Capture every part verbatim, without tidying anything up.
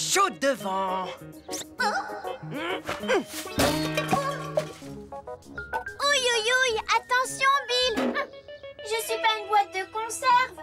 chaud devant. Ouïe, ouïe, ouïe, attention, Bill. Je suis pas une boîte de conserve.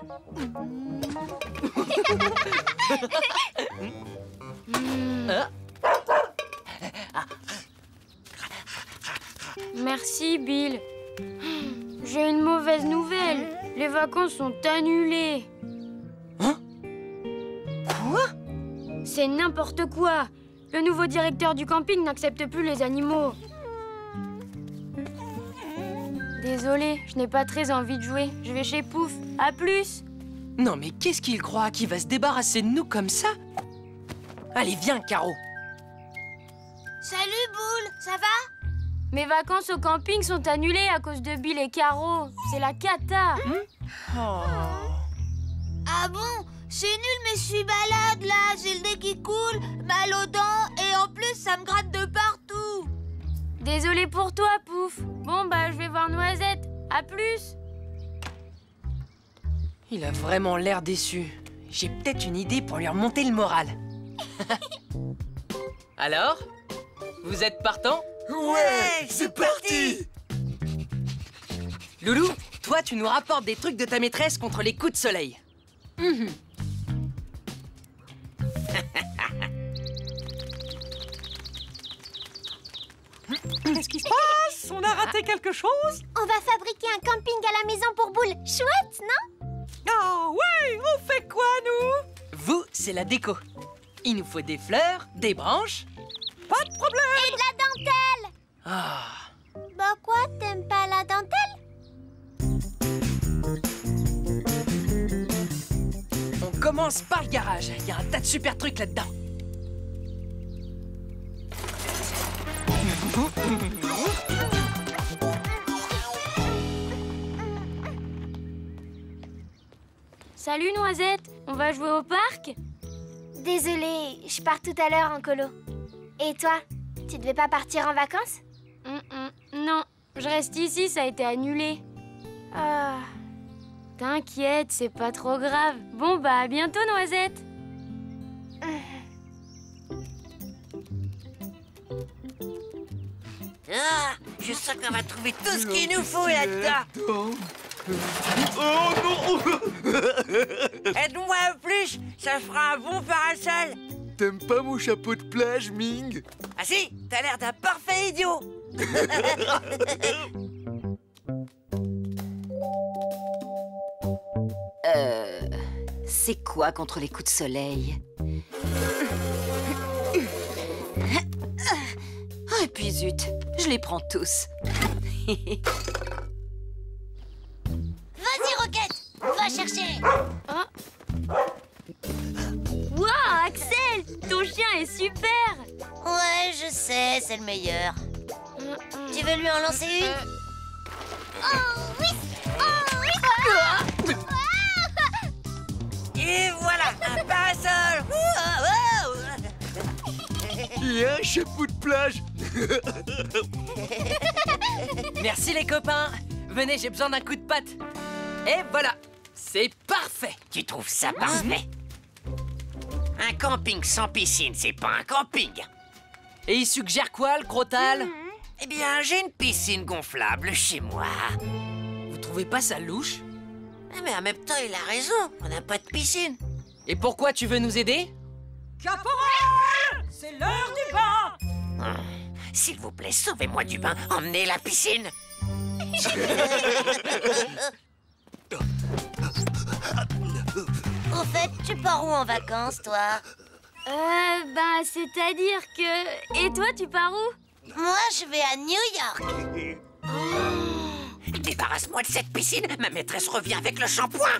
Merci, Bill. J'ai une mauvaise nouvelle. Les vacances sont annulées. Hein? Quoi? C'est n'importe quoi. Le nouveau directeur du camping n'accepte plus les animaux. Désolée, je n'ai pas très envie de jouer. Je vais chez Pouf. À plus. Non, mais qu'est-ce qu'il croit? Qu'il va se débarrasser de nous comme ça? Allez, viens, Caro. Salut, Boule, ça va? Mes vacances au camping sont annulées à cause de Bill et Caro. C'est la cata. Oh. Ah bon? C'est nul, mais je suis malade, là. J'ai le nez qui coule, mal aux dents, et en plus, ça me gratte de partout. Désolée pour toi, Pouf. Bon, bah, je vais voir Noisette. À plus. Il a vraiment l'air déçu. J'ai peut-être une idée pour lui remonter le moral. Alors? Vous êtes partant? Ouais, c'est parti! Loulou, toi, tu nous rapportes des trucs de ta maîtresse contre les coups de soleil. Mhm. Qu'est-ce qui se passe? On a raté quelque chose? On va fabriquer un camping à la maison pour Boule. Chouette, non? Ah ouais, on fait quoi, nous? Vous, c'est la déco. Il nous faut des fleurs, des branches. Pas de problème! Et de la dentelle. Ah. Bah quoi, t'aimes pas la dentelle? On commence par le garage. Il y a un tas de super trucs là-dedans. Salut, Noisette. On va jouer au parc? Désolée, je pars tout à l'heure en colo. Et toi, tu devais pas partir en vacances? Mm, mm, non, je reste ici, ça a été annulé. Ah. T'inquiète, c'est pas trop grave. Bon, bah, à bientôt, Noisette. Ah, je sens qu'on va trouver tout ce qu'il nous faut là-dedans. Oh non! Aide-moi un plus, ça fera un bon parasol. T'aimes pas mon chapeau de plage, Ming? Ah si, t'as l'air d'un parfait idiot. Euh... C'est quoi contre les coups de soleil? Ah, et puis zut, je les prends tous. Vas-y, Roquette, va chercher. Wow, Axel, ton chien est super. Ouais, je sais, c'est le meilleur. Tu veux lui en lancer une? Oh oui! Oh oui! Et voilà, un parasol. Et un chapeau de plage. Merci les copains. Venez, j'ai besoin d'un coup de patte. Et voilà, c'est parfait. Tu trouves ça parfait? Un camping sans piscine, c'est pas un camping. Et il suggère quoi, le Crotal? Eh bien, j'ai une piscine gonflable chez moi. Vous trouvez pas ça louche? Mais en même temps, il a raison, on n'a pas de piscine. Et pourquoi tu veux nous aider? Caporal! C'est l'heure du bain! Hum, S'il vous plaît, sauvez-moi du bain, emmenez la piscine. Au fait, tu pars où en vacances, toi? Euh, bah, c'est-à-dire que... Et toi, tu pars où? Moi, je vais à New York. Débarrasse-moi de cette piscine, ma maîtresse revient avec le shampoing.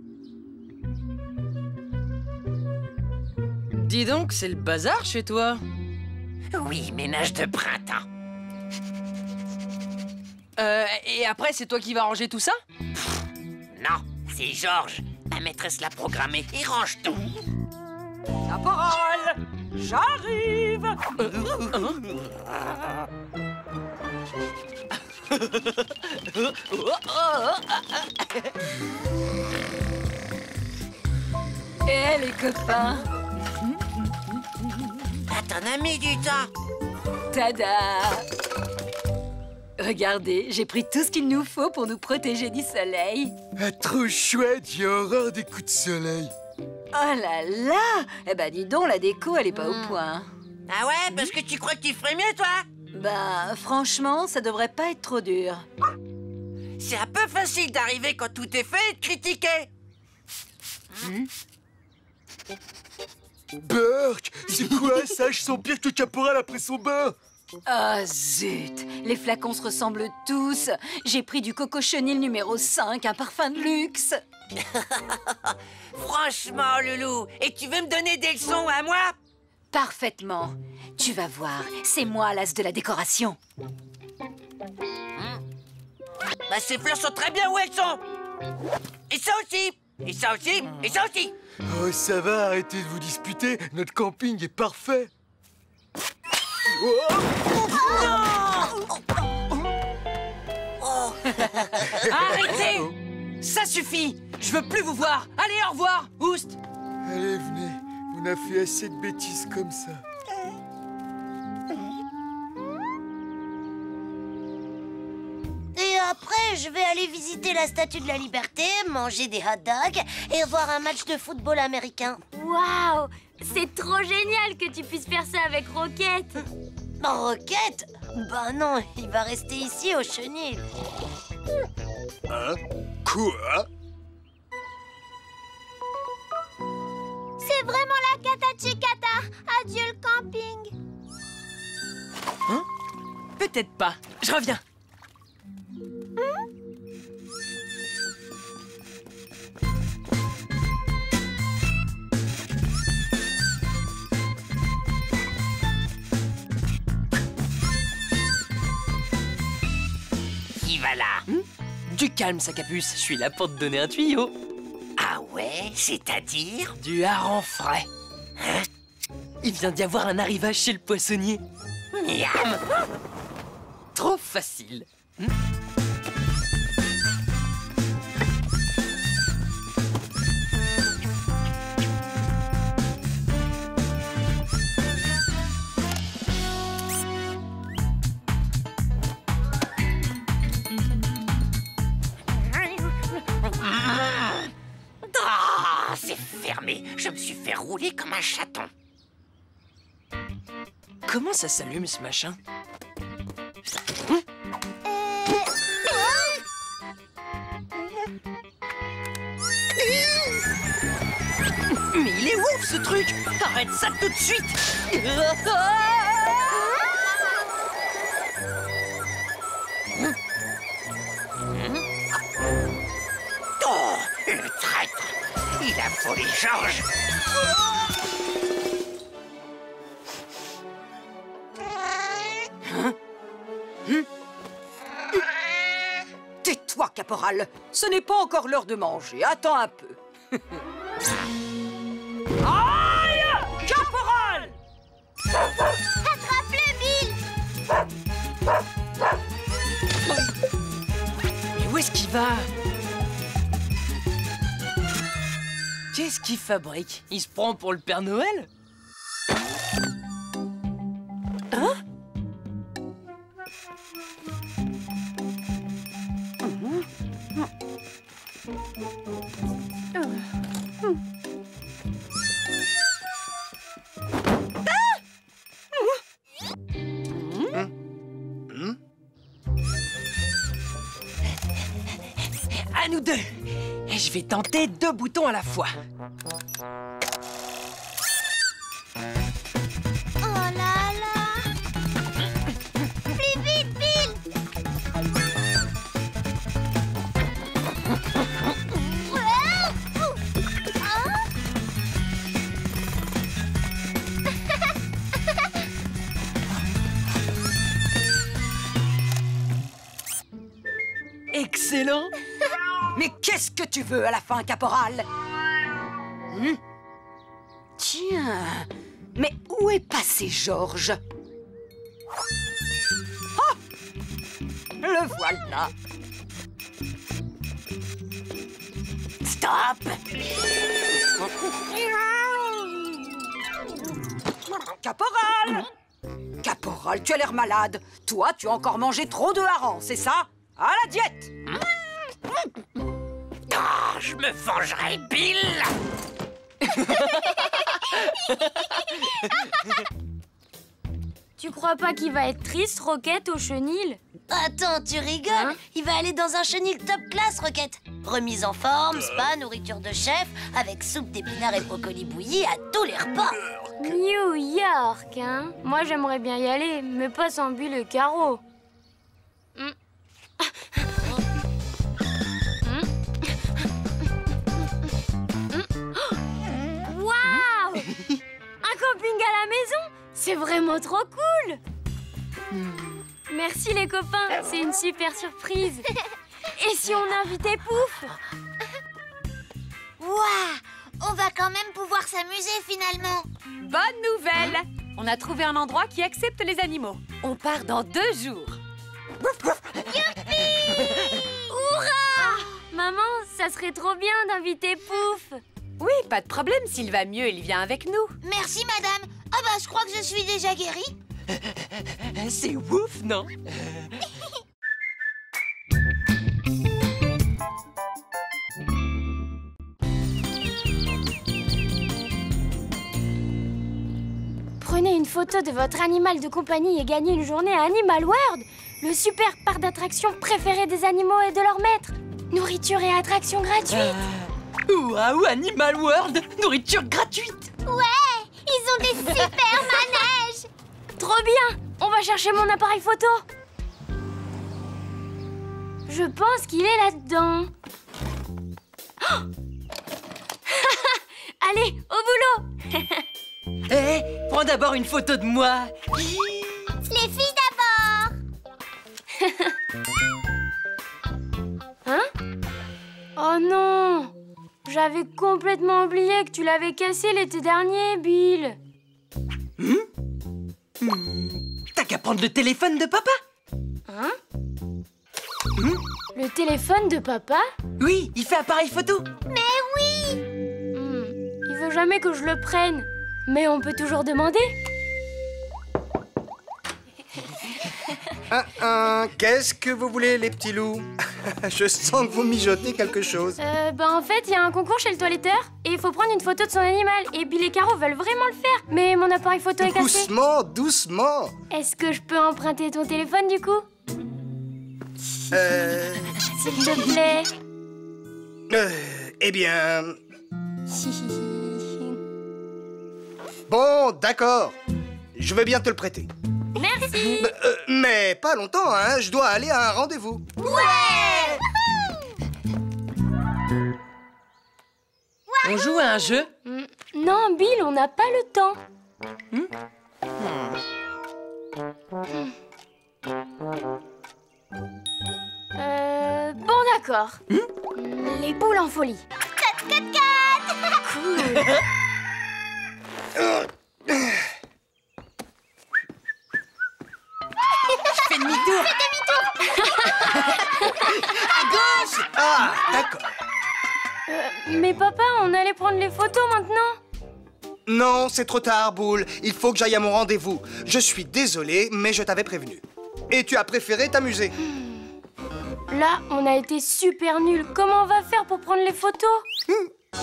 Dis donc, c'est le bazar chez toi. Oui, ménage de printemps. Euh, et après, c'est toi qui vas ranger tout ça? Non, c'est Georges. Ma maîtresse l'a programmé, il range tout. Caporal! J'arrive! Eh, les copains! t'en as mis du temps. Tada! Regardez, j'ai pris tout ce qu'il nous faut pour nous protéger du soleil. Ah, trop chouette, j'ai horreur des coups de soleil. Oh là là! Eh ben dis donc, la déco, elle est pas au point. Ah ouais, parce que tu crois que tu ferais mieux, toi? Ben, franchement, ça devrait pas être trop dur. C'est un peu facile d'arriver quand tout est fait et de critiquer. Burk, c'est quoi ça? Je sens pire que Caporal après son bain. Ah zut! Les flacons se ressemblent tous. J'ai pris du Coco Chenil numéro cinq, un parfum de luxe. Franchement, Loulou, et tu veux me donner des leçons à moi? Parfaitement. Tu vas voir, c'est moi l'as de la décoration. Bah, ces fleurs sont très bien où elles sont. Et ça aussi. Et ça aussi. Et ça aussi. Oh, ça va, arrêtez de vous disputer. Notre camping est parfait. Oh, Arrêtez! Ça suffit! Je veux plus vous voir! Allez, au revoir, Oust! allez, venez. On a fait assez de bêtises comme ça. Et après, je vais aller visiter la Statue de la Liberté, manger des hot dogs et voir un match de football américain. Waouh! C'est trop génial que tu puisses faire ça avec Rocket. Rocket? Ben non, il va rester ici au chenil. Hein? Quoi? C'est vraiment la cata chicata. Adieu le camping. Hein? Peut-être pas. Je reviens. Qui va là? Hmm? Du calme, Sacapuce. Je suis là pour te donner un tuyau. Ah ouais? C'est-à-dire? Du hareng frais. Hein? Il vient d'y avoir un arrivage chez le poissonnier. Miam! Trop facile. Hmm? Ah, c'est fermé. Je me suis fait rouler comme un chaton. Comment ça s'allume, ce machin? Mais il est ouf, ce truc! Arrête ça tout de suite! Oh, le traître! Il a volé Georges! Tais-toi, caporal. Ce n'est pas encore l'heure de manger. Attends un peu. Aïe! Caporal! Attrape-le, Bill. Mais où est-ce qu'il va? Qu'est-ce qu'il fabrique? Il se prend pour le Père Noël? Hein? À nous deux. Et je vais tenter deux boutons à la fois. Oh là là. Plus vite, Bill. Excellent! Mais qu'est-ce que tu veux à la fin, caporal? Hmm? Tiens, mais où est passé Georges? Oh! Le voilà! Stop! Caporal! Caporal! Caporal, tu as l'air malade. Toi, tu as encore mangé trop de harengs, c'est ça? À la diète! Oh, je me vengerai, Bill! Tu crois pas qu'il va être triste, Roquette, au chenil? Attends, tu rigoles? Hein? Il va aller dans un chenil top classe, Roquette. Remise en forme, spa, nourriture de chef, avec soupe d'épinards et brocolis bouillis à tous les repas. New York, hein? Moi, j'aimerais bien y aller, mais pas sans Bill et Caro. Hmm. Waouh! Un camping à la maison? C'est vraiment trop cool! Merci les copains, c'est une super surprise. Et si on invitait Pouf? Waouh! On va quand même pouvoir s'amuser finalement. Bonne nouvelle! On a trouvé un endroit qui accepte les animaux. On part dans deux jours. Maman, ça serait trop bien d'inviter Pouf. Oui, pas de problème. S'il va mieux, il vient avec nous. Merci, madame. Ah bah, je crois que je suis déjà guérie. C'est ouf, non? Prenez une photo de votre animal de compagnie et gagnez une journée à Animal World, le super parc d'attractions préféré des animaux et de leurs maîtres. Nourriture et attractions gratuites. Euh... Waouh, Animal World! Nourriture gratuite! Ouais, ils ont des super manèges. Trop bien! On va chercher mon appareil photo. Je pense qu'il est là-dedans. Oh allez, au boulot. Hé, hey, prends d'abord une photo de moi. Les filles d'abord. Hein? Oh non! J'avais complètement oublié que tu l'avais cassé l'été dernier, Bill. Hum? Hum. T'as qu'à prendre le téléphone de papa. Hein? Hum? Le téléphone de papa? Oui, il fait appareil photo. Mais oui. Hmm, il veut jamais que je le prenne. Mais on peut toujours demander. Un, un, qu'est-ce que vous voulez, les petits loups? Je sens que vous mijotez quelque chose. Euh, bah en fait, il y a un concours chez le toiletteur et il faut prendre une photo de son animal. Et Bill et Caro veulent vraiment le faire, mais mon appareil photo est cassé. Doucement, doucement. Est-ce que je peux emprunter ton téléphone du coup? Euh... S'il te plaît. Euh, eh bien... Bon, d'accord. Je vais bien te le prêter. Merci. Euh, mais pas longtemps, hein. Je dois aller à un rendez-vous. Ouais. On joue à un jeu? Mm, non, Bill, on n'a pas le temps. Hmm? Euh, bon, d'accord. Hmm? Les poules en folie. Cat, cat, cat. Cool. Je fais demi-tour. À gauche. Ah, d'accord. Euh, mais papa, on allait prendre les photos maintenant. Non, c'est trop tard, Boule. Il faut que j'aille à mon rendez-vous. Je suis désolé, mais je t'avais prévenu. Et tu as préféré t'amuser. Là, on a été super nuls. Comment on va faire pour prendre les photos? Oh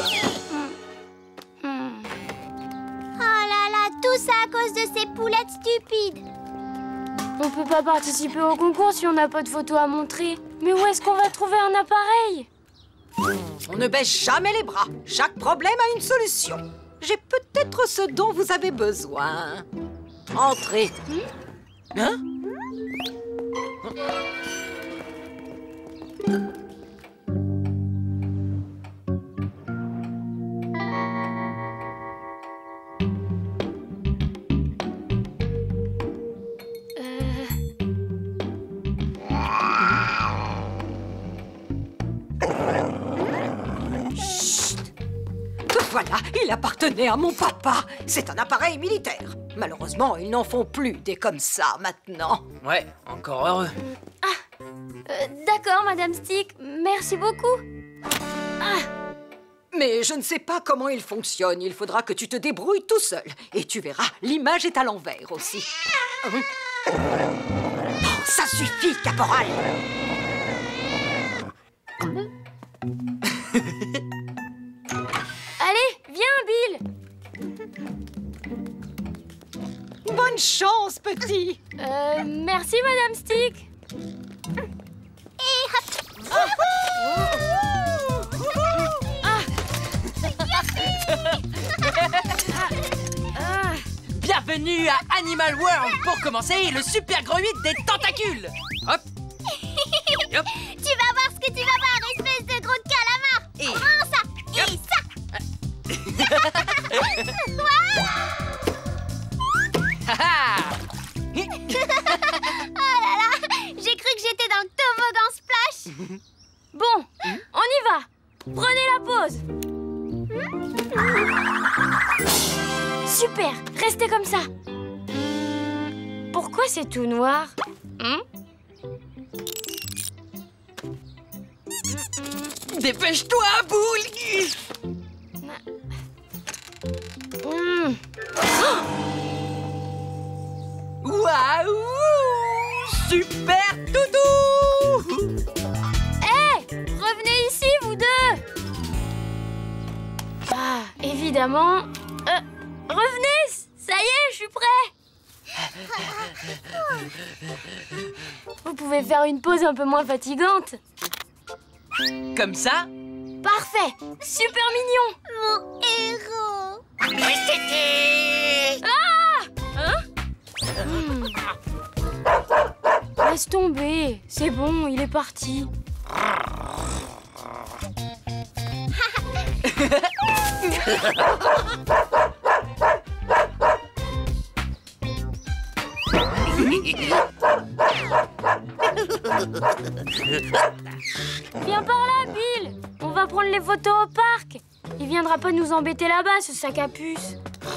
là là, tout ça à cause de ces poulettes stupides. On peut pas participer au concours si on n'a pas de photos à montrer. Mais où est-ce qu'on va trouver un appareil? On ne baisse jamais les bras. Chaque problème a une solution. J'ai peut-être ce dont vous avez besoin. Entrez. Hein? Voilà, il appartenait à mon papa. C'est un appareil militaire. Malheureusement, ils n'en font plus des comme ça maintenant. Ouais, encore heureux. Euh, D'accord, Madame Stick. Merci beaucoup. Ah. Mais je ne sais pas comment il fonctionne. Il faudra que tu te débrouilles tout seul. Et tu verras, l'image est à l'envers aussi. Hein? Oh, ça suffit, caporal. Allez, viens, Bill. Bonne chance, petit. Euh, merci, Madame Stick. Bienvenue à Animal World. Pour commencer, le super gros huit des tentacules. Hop. Hop. Tu vas voir ce que tu vas voir, espèce de gros calamar. Et... Prends ça et ça. Haha. Oh là là, j'ai cru que j'étais dans le toboggan splash. Bon, on y va. Prenez la pause. Super, restez comme ça. Hum, pourquoi c'est tout noir? Hum? Dépêche-toi, Boule. Hum. Waouh! Super toutou! Hé, revenez ici, vous deux. Ah, évidemment. Euh, revenez, ça y est, je suis prêt. Vous pouvez faire une pause un peu moins fatigante. Comme ça? Parfait, super mignon. Mon héros. Ah! Hein? Hmm. Laisse tomber, c'est bon, il est parti. Viens par là, Bill. On va prendre les photos au parc. Il viendra pas nous embêter là-bas, ce sac à puce.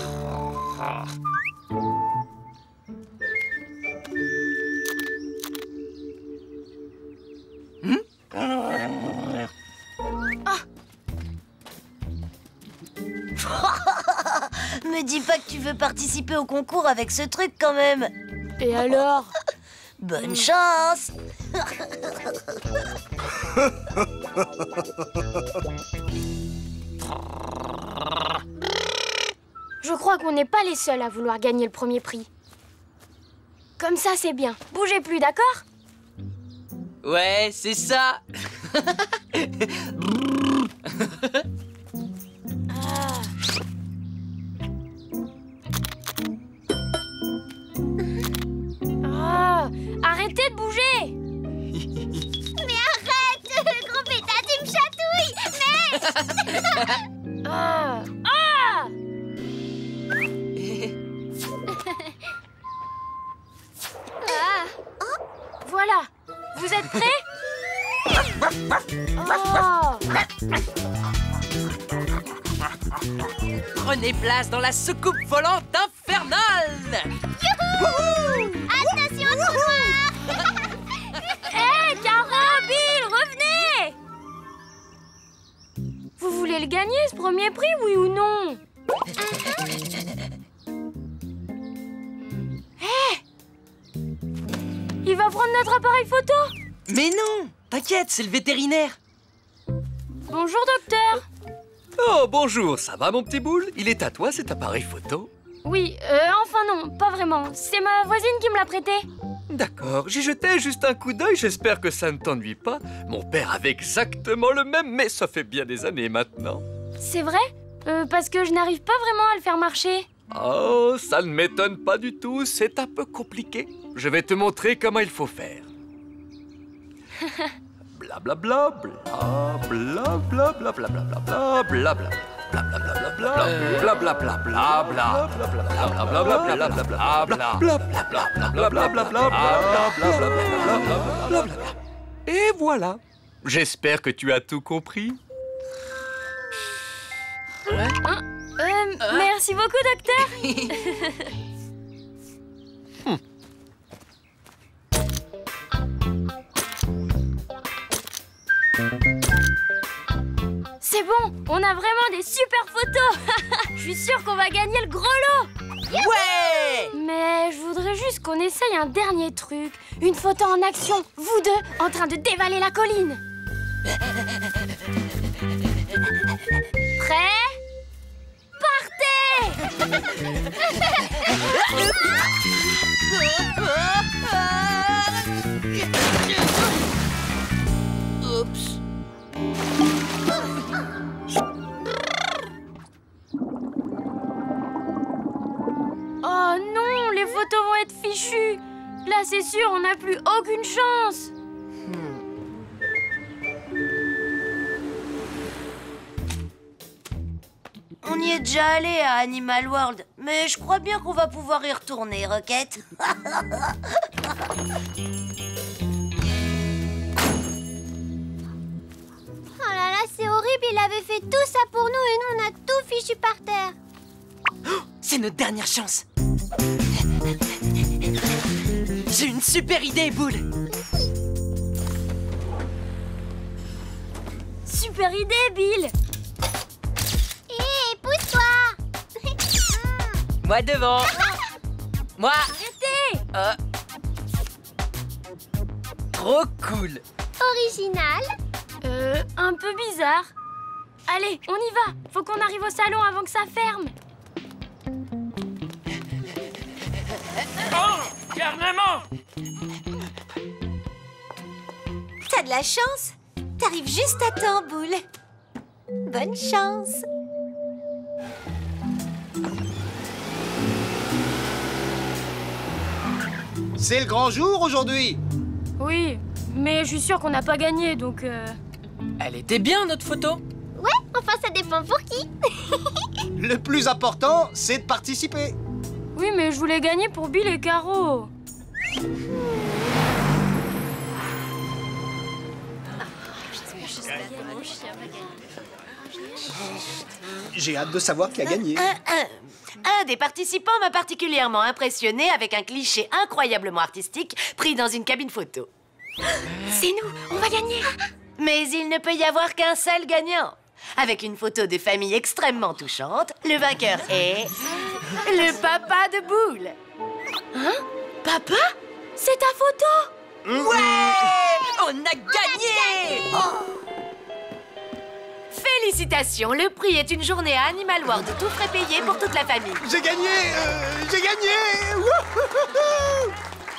Me dis pas que tu veux participer au concours avec ce truc quand même. Et alors? Bonne chance. Je crois qu'on n'est pas les seuls à vouloir gagner le premier prix. Comme ça, c'est bien. Bougez plus, d'accord? Ouais, c'est ça. Ah. Ah, arrêtez de bouger. Mais arrête, gros pétard, tu me chatouilles. Mais Ah. Ah. ah. Voilà. Vous êtes prêts? Oh. Prenez place dans la soucoupe volante infernale. Attention, trou noir. Hé, Caro, Bill, revenez! Vous voulez le gagner, ce premier prix, oui ou non? Hé! Il va prendre notre appareil photo? Mais non, t'inquiète, c'est le vétérinaire. Bonjour, docteur. Oh, bonjour, ça va mon petit Boule? Il est à toi cet appareil photo? Oui, euh, enfin non, pas vraiment. C'est ma voisine qui me l'a prêté. D'accord, j'y jetais juste un coup d'œil, j'espère que ça ne t'ennuie pas. Mon père avait exactement le même, mais ça fait bien des années maintenant. C'est vrai? euh, Parce que je n'arrive pas vraiment à le faire marcher. Oh, ça ne m'étonne pas du tout, c'est un peu compliqué. Je vais te montrer comment il faut faire. Blablabla, blablabla, blablabla, blablabla. Et voilà. J'espère que tu as tout compris. Hein? Euh, merci beaucoup, docteur. C'est bon, on a a vraiment des super photos. Je suis sûre qu'on va gagner le gros lot. Ouais! Mais je voudrais juste qu'on essaye un dernier truc. Une photo en action, vous deux, en train de dévaler la colline. Prêts? Partez! Oups. Oh non, les photos vont être fichues. Là, c'est sûr, on n'a plus aucune chance. On y est déjà allé à Animal World, mais je crois bien qu'on va pouvoir y retourner, Rocket. Oh là là, c'est horrible, il avait fait tout ça pour nous et nous on a tout fichu par terre. Oh, c'est notre dernière chance. J'ai une super idée, Boule. Super idée, Bill. Hé, pousse-toi. Moi devant. Moi. Arrêtez. Euh. Trop cool. Original. Euh, un peu bizarre. Allez, on y va. Faut qu'on arrive au salon avant que ça ferme. Oh, garnement! T'as de la chance. T'arrives juste à temps, Boule. Bonne chance. C'est le grand jour aujourd'hui. Oui, mais je suis sûre qu'on n'a pas gagné, donc... Euh... Elle était bien, notre photo. Ouais, enfin ça dépend pour qui. Le plus important, c'est de participer. Oui, mais je voulais gagner pour Bill et Caro. J'ai hâte de savoir qui a gagné. Un, un, un des participants m'a particulièrement impressionné avec un cliché incroyablement artistique pris dans une cabine photo. C'est nous, on va gagner. Mais il ne peut y avoir qu'un seul gagnant. Avec une photo de famille extrêmement touchante, le vainqueur est... le papa de Boule. Hein? Papa? C'est ta photo? Ouais! On a gagné! Félicitations, le prix est une journée à Animal World, tout frais payé pour toute la famille. J'ai gagné euh, J'ai gagné Wouhouhou.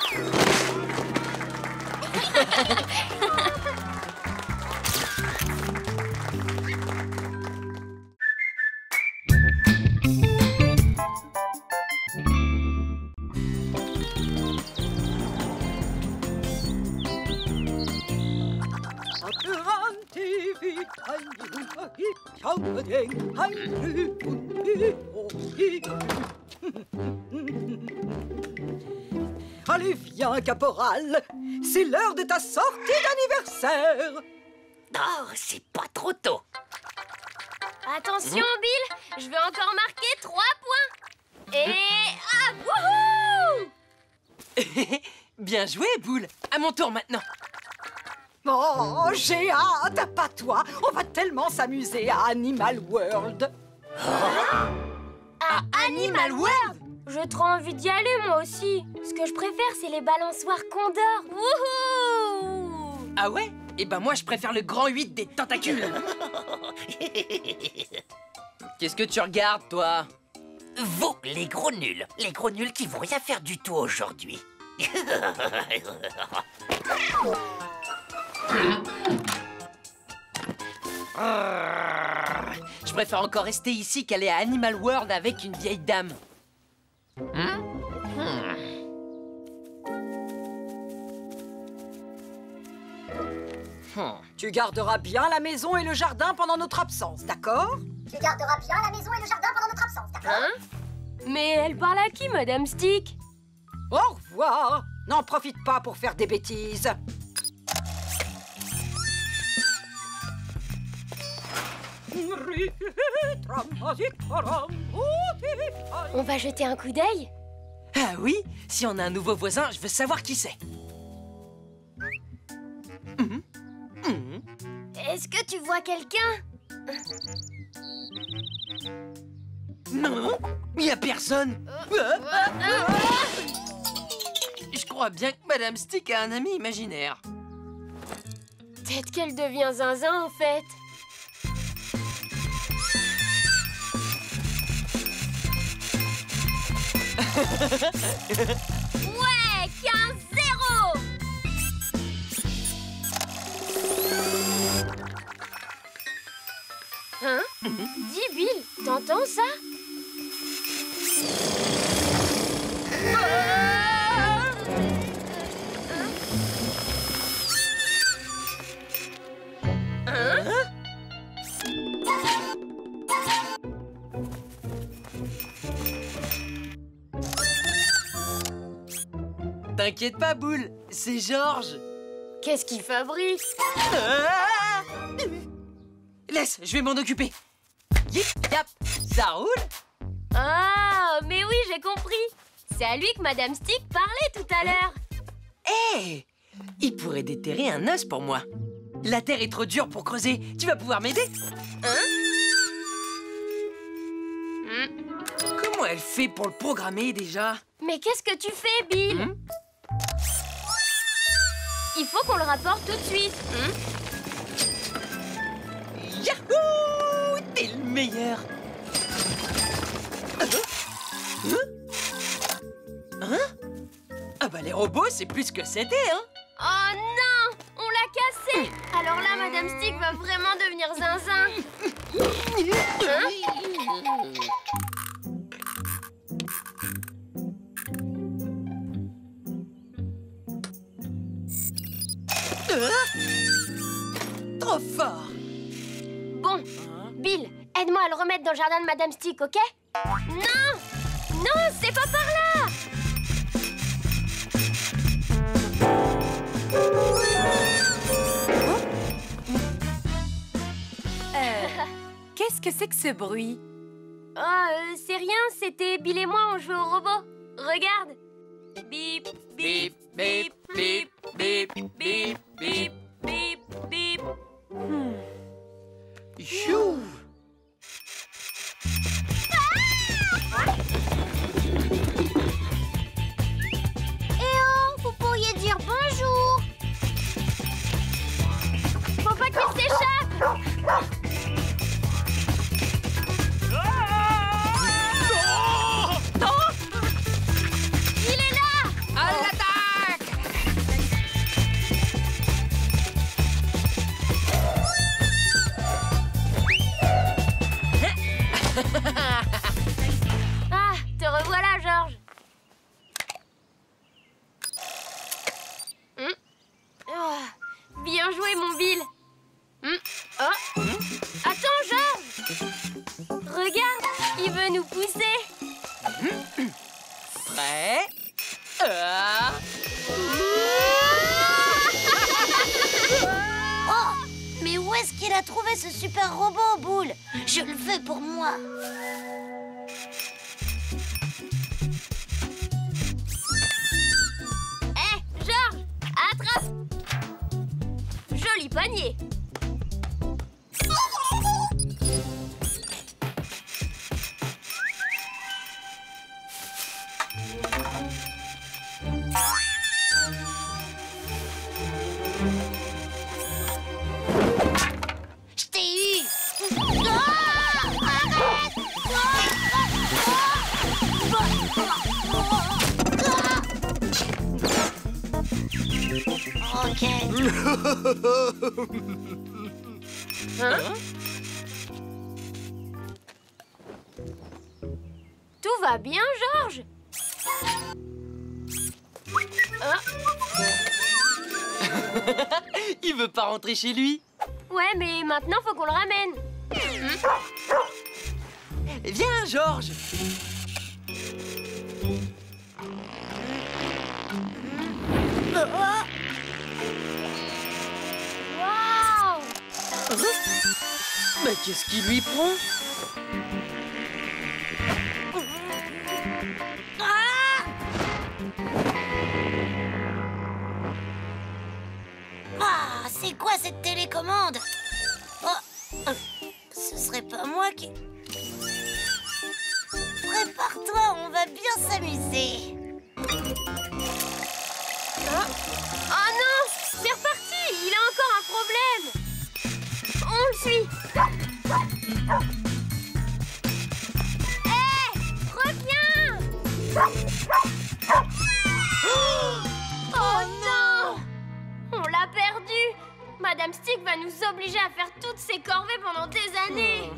Allez, viens, caporal. C'est l'heure de ta sortie d'anniversaire. Oh, c'est pas trop tôt. Attention, Bill, je vais encore marquer trois points. Et... ah, wouhou! Bien joué, Boule. À mon tour maintenant. Oh, j'ai hâte, pas toi. On va tellement s'amuser à Animal World. À Animal World? J'ai trop envie d'y aller, moi aussi. Ce que je préfère, c'est les balançoires Condor. Wouhou! Ah ouais? Eh ben moi, je préfère le grand huit des tentacules. Qu'est-ce que tu regardes, toi? Vous, les gros nuls. Les gros nuls qui vont rien faire du tout aujourd'hui. Je préfère encore rester ici qu'aller à Animal World avec une vieille dame. Hmm? Hmm. Hmm. Tu garderas bien la maison et le jardin pendant notre absence, d'accord? Tu garderas bien la maison et le jardin pendant notre absence, d'accord? Hein? Mais elle parle à qui, Madame Stick? Au revoir. N'en profite pas pour faire des bêtises. On va jeter un coup d'œil? Ah oui? Si on a un nouveau voisin, je veux savoir qui c'est. Mhm. Mhm. Est-ce que tu vois quelqu'un? Non, il y a personne. Ah, ah. Je crois bien que Madame Stick a un ami imaginaire. Peut-être qu'elle devient zinzin, en fait. Ouais, quinze zéro. Hein? Dis, Bill, t'entends ça? T'inquiète pas, Boule, c'est Georges. Qu'est-ce qu'il fabrique? Ah! Laisse, je vais m'en occuper. Yip, yap, ça roule? Ah, mais oui, j'ai compris. C'est à lui que Madame Stick parlait tout à l'heure. Hé, il pourrait déterrer un os pour moi. La terre est trop dure pour creuser. Tu vas pouvoir m'aider? Hein? Comment elle fait pour le programmer déjà? Mais qu'est-ce que tu fais, Bill? Hmm? Il faut qu'on le rapporte tout de suite. Hmm? Yahoo! T'es le meilleur! Hein? Hein? Ah bah les robots, c'est plus que c'était, hein? Oh non! On l'a cassé! Alors là, Madame Stick va vraiment devenir zinzin. Hein? Trop fort! Bon, Bill, aide-moi à le remettre dans le jardin de Madame Stick, ok? Non! Non, c'est pas par là! Euh, qu'est-ce que c'est que ce bruit? Oh, euh, c'est rien, c'était Bill et moi, on jouait au robot. Regarde! Bip, bip, bip, bip, bip, bip, bip, bip, bip. Hmm. Chou! Eh oh, vous pourriez dire bonjour. Faut pas qu'il s'échappe! Il est là! À l'attaque! Ah, te revoilà, Georges. Hmm. Oh, bien joué, mon Bill. Hmm. Oh. Attends, Georges. Regarde, il veut nous pousser. Prêt? Ah. Oh, mais où est-ce qu'il a trouvé ce super robot, Boule? Je le veux pour moi. Hé, Georges, attrape. Joli panier. Je t'ai eu. Ah, arrête. Ok. Hein? Tout va bien, Georges? Hein? Il veut pas rentrer chez lui? Ouais, mais maintenant, faut qu'on le ramène. Viens, Georges! Waouh! Mais qu'est-ce qui lui prend? Ah, c'est quoi cette télécommande? Oh, ce serait pas moi qui... bien s'amuser. Oh, oh non! C'est reparti! Il a encore un problème! On le suit! Hé! Hey, reviens! Oh non! On l'a perdu! Madame Stick va nous obliger à faire toutes ces corvées pendant des années!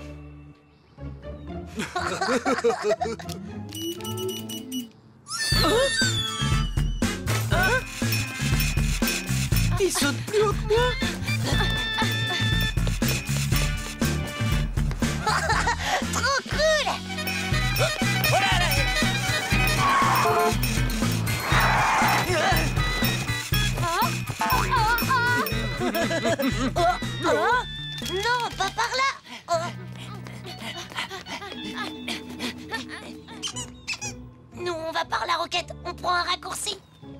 Il saute plus haut que moi. Trop cool! Oh, oh. Non, pas par là! Oh. Nous, on va par la roquette. On prend un raccourci.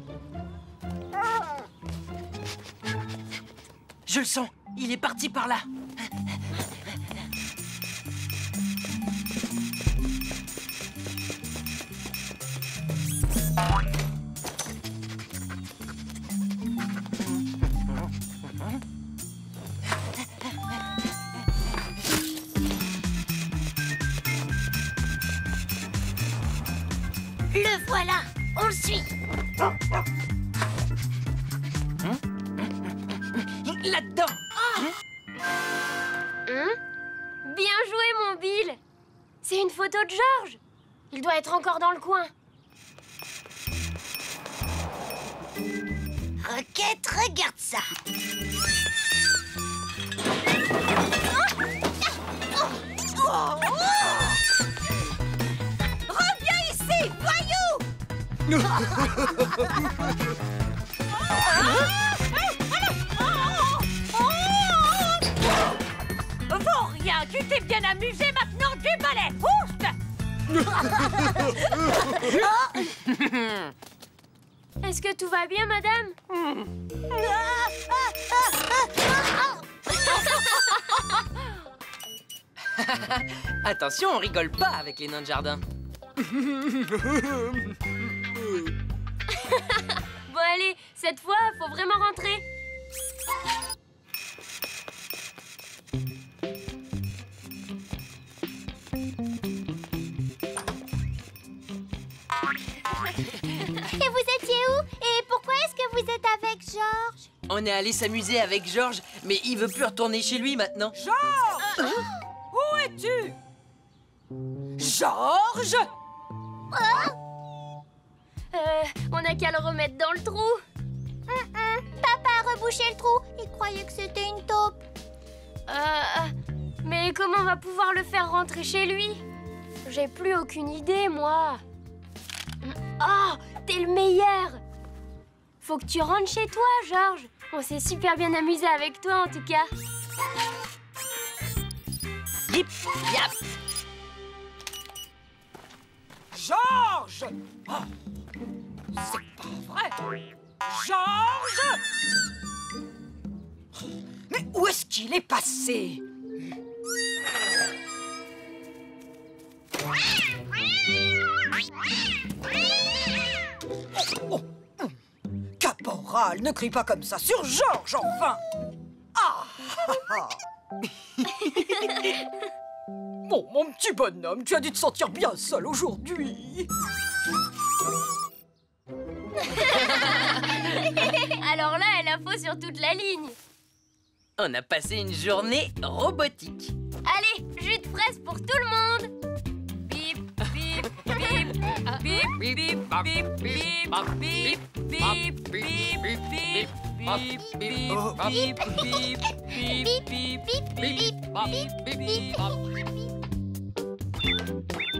Je le sens. Il est parti par là. Le voilà. On le suit. Là-dedans. Hein? Bien joué, mon Bill! C'est une photo de George! Il doit être encore dans le coin. Roquette, regarde ça. Reviens ici, voyou! Bon, rien, tu t'es bien amusé, maintenant du balai. Oust! Est-ce que tout va bien, madame? Attention, on rigole pas avec les nains de jardin. Bon, allez, cette fois, faut vraiment rentrer. Et vous étiez où? Et pourquoi est-ce que vous êtes avec George? On est allé s'amuser avec George, mais il veut plus retourner chez lui maintenant. George! Où es-tu? George? Euh, on a qu'à le remettre dans le trou. Hum, hum. Papa a rebouché le trou. Il croyait que c'était une taupe. Euh, mais comment on va pouvoir le faire rentrer chez lui? J'ai plus aucune idée, moi. Oh, t'es le meilleur! Faut que tu rentres chez toi, George. On s'est super bien amusé avec toi, en tout cas. Yip, yap. George! Oh, c'est pas vrai! George! Mais où est-ce qu'il est passé? Oh, oh. Caporal, ne crie pas comme ça sur George, enfin! Ah, ah, ah. Bon, mon petit bonhomme, tu as dû te sentir bien seul aujourd'hui. Alors là, elle a faux sur toute la ligne. On a passé une journée robotique. Allez, jus de fraise pour tout le monde. Bip, bip, bip, bip, bip, bip, bip, bip, bip, bip, bip, bip, bip, bip, Oh. bip, bip, bip, bip, bip, bip, bip, bip, bip.